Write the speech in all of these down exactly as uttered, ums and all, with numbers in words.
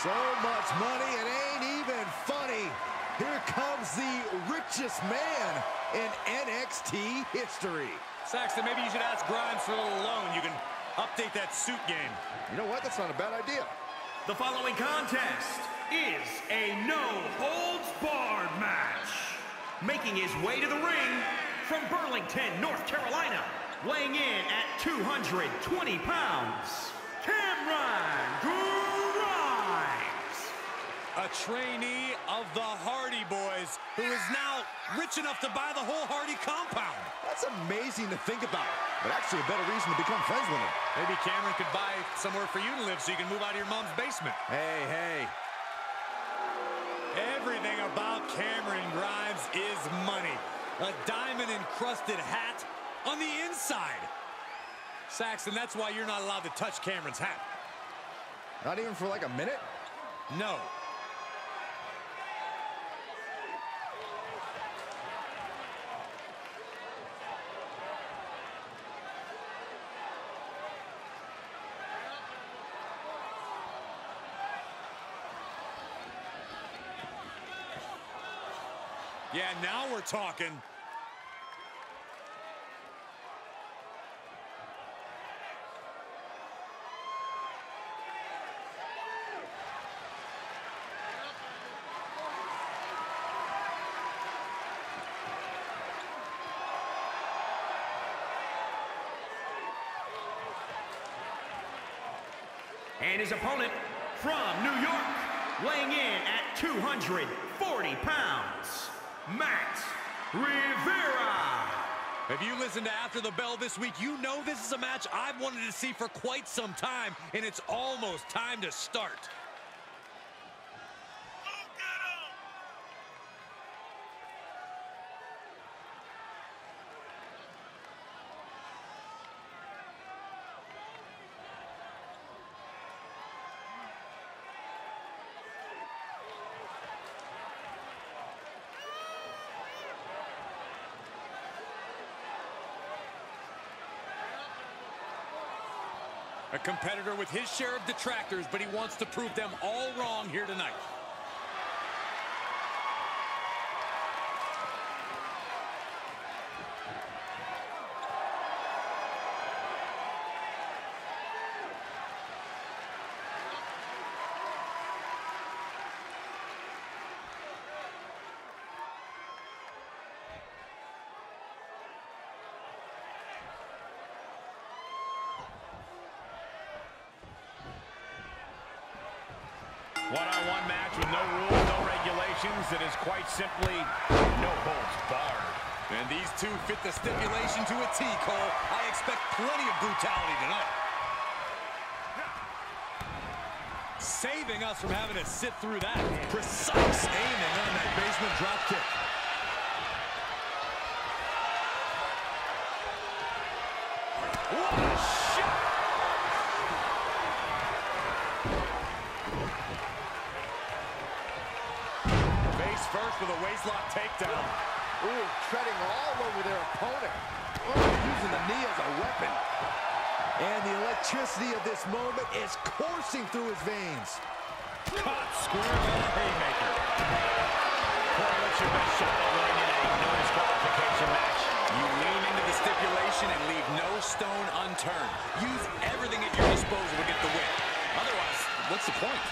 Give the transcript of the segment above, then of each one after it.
So much money, it ain't even funny. Here comes the richest man in N X T history. Saxton, maybe you should ask Grimes for a little loan. You can update that suit game. You know what? That's not a bad idea. The following contest is a no-holds-barred match. Making his way to the ring from Burlington, North Carolina, weighing in at two hundred twenty pounds, Cameron Grimes. A trainee of the Hardy Boys, who is now rich enough to buy the whole Hardy compound. That's amazing to think about, but actually a better reason to become friends with him. Maybe Cameron could buy somewhere for you to live so you can move out of your mom's basement. Hey, hey. Everything about Cameron Grimes is money. A diamond-encrusted hat on the inside. Saxton, that's why you're not allowed to touch Cameron's hat. Not even for like a minute? No. Yeah, now we're talking. And his opponent from New York, weighing in at two hundred forty pounds, Matt Rivera. If you listen to After the Bell this week, you know this is a match I've wanted to see for quite some time, and it's almost time to start. A competitor with his share of detractors, but he wants to prove them all wrong here tonight. One-on-one match with no rules, no regulations. It is quite simply no holds barred. And these two fit the stipulation to a T, Cole. I expect plenty of brutality tonight. Saving us from having to sit through that. Precise aiming on that basement drop kick. What a shot! First with a waistlock takedown. Ooh, treading all over their opponent. Oh, using the knee as a weapon. And the electricity of this moment is coursing through his veins. Caught square on a haymaker. Corey, what's your best shot at winning in a no disqualification match? You lean into the stipulation and leave no stone unturned. Use everything at your disposal to get the win. Otherwise, what's the point?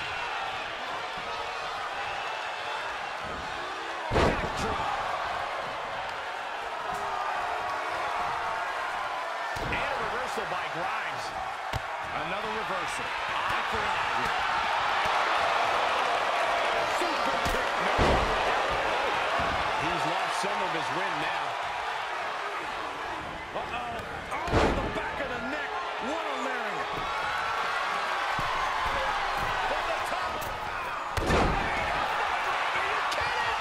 By Grimes. Another reversal. Eye for eye here. Super kick. No. He's lost some of his wind now. Uh-oh. Oh, the back of the neck. What a lariat. From the top. Are you kidding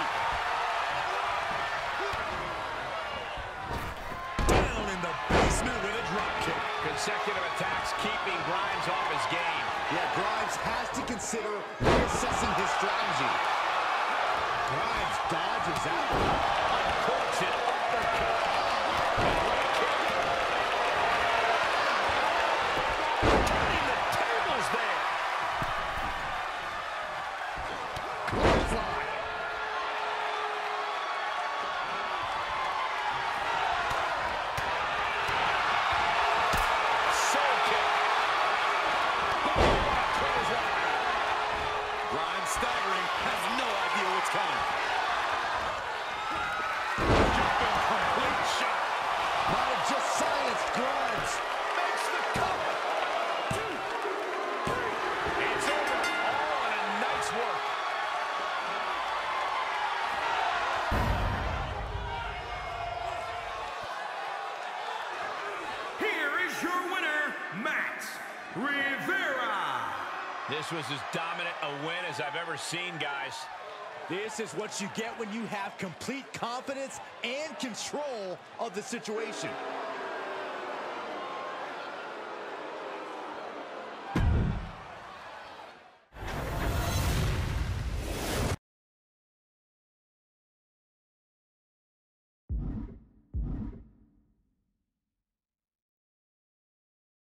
me? Down in the basement with a drop kick. Consecutive attacks keeping Grimes off his game. Yeah, Grimes has to consider reassessing his strategy. Grimes dodges out. Rivera. This was as dominant a win as I've ever seen, guys. This is what you get when you have complete confidence and control of the situation.